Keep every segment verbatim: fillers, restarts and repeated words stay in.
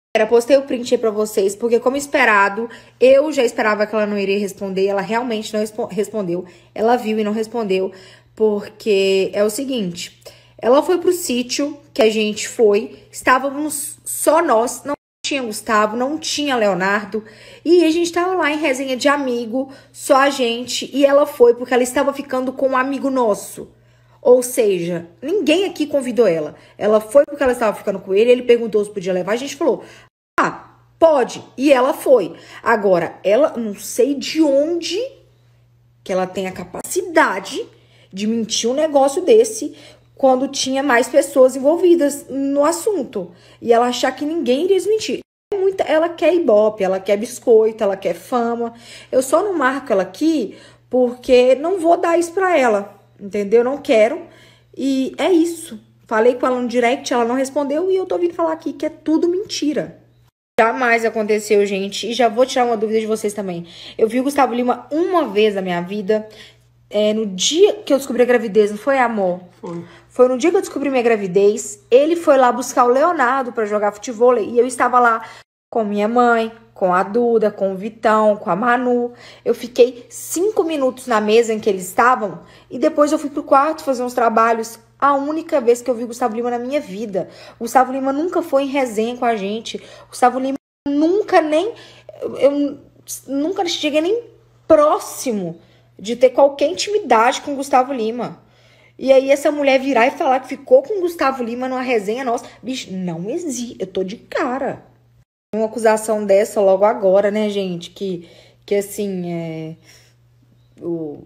Era, postei o print aí pra vocês, porque como esperado, eu já esperava que ela não iria responder, ela realmente não respondeu. Ela viu e não respondeu, porque é o seguinte, ela foi pro sítio que a gente foi, estávamos só nós, não tinha Gustavo, não tinha Leonardo, e a gente tava lá em resenha de amigo, só a gente, e ela foi porque ela estava ficando com um amigo nosso. Ou seja, ninguém aqui convidou ela. Ela foi porque ela estava ficando com ele, ele perguntou se podia levar, a gente falou, ah, pode, e ela foi. Agora, ela, não sei de onde que ela tem a capacidade de mentir um negócio desse quando tinha mais pessoas envolvidas no assunto. E ela achar que ninguém iria desmentir. É muita, ela quer ibope, ela quer biscoito, ela quer fama. Eu só não marco ela aqui porque não vou dar isso pra ela, entendeu? Não quero. E é isso. Falei com ela no direct, ela não respondeu e eu tô vindo falar aqui que é tudo mentira. Jamais aconteceu, gente. E já vou tirar uma dúvida de vocês também. Eu vi o Gustavo Lima uma vez na minha vida. É, no dia que eu descobri a gravidez, não foi, amor? Foi. Foi no dia que eu descobri minha gravidez. Ele foi lá buscar o Leonardo pra jogar futebol. E eu estava lá com minha mãe, com a Duda, com o Vitão, com a Manu. Eu fiquei cinco minutos na mesa em que eles estavam. E depois eu fui pro quarto fazer uns trabalhos. A única vez que eu vi o Gustavo Lima na minha vida. O Gustavo Lima nunca foi em resenha com a gente. O Gustavo Lima nunca nem... Eu nunca cheguei nem próximo de ter qualquer intimidade com o Gustavo Lima. E aí essa mulher virar e falar que ficou com o Gustavo Lima numa resenha nossa. Bicho, não existe. Eu tô de cara. Uma acusação dessa logo agora, né, gente? Que, que assim, é... O...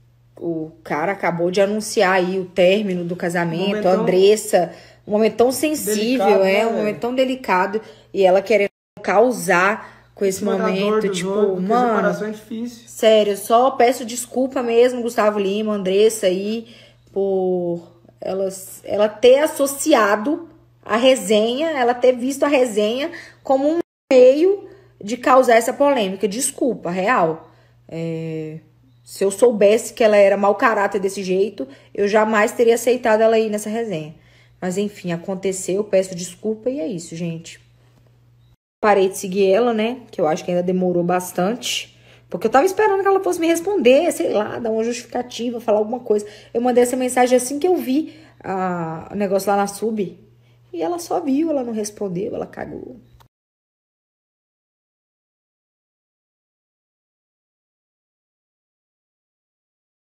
O cara acabou de anunciar aí o término do casamento, um a Andressa, um momento tão sensível, delicado, é, né, um momento tão delicado, e ela querendo causar com esse momento, tipo, outros, mano, separação é difícil. Sério, só peço desculpa mesmo, Gustavo Lima, Andressa aí, por elas, ela ter associado a resenha, ela ter visto a resenha como um meio de causar essa polêmica. Desculpa, real. É... Se eu soubesse que ela era mau caráter desse jeito, eu jamais teria aceitado ela ir nessa resenha. Mas enfim, aconteceu, peço desculpa e é isso, gente. Parei de seguir ela, né? Que eu acho que ainda demorou bastante. Porque eu tava esperando que ela fosse me responder, sei lá, dar uma justificativa, falar alguma coisa. Eu mandei essa mensagem assim que eu vi a, o negócio lá na sub. E ela só viu, ela não respondeu, ela cagou.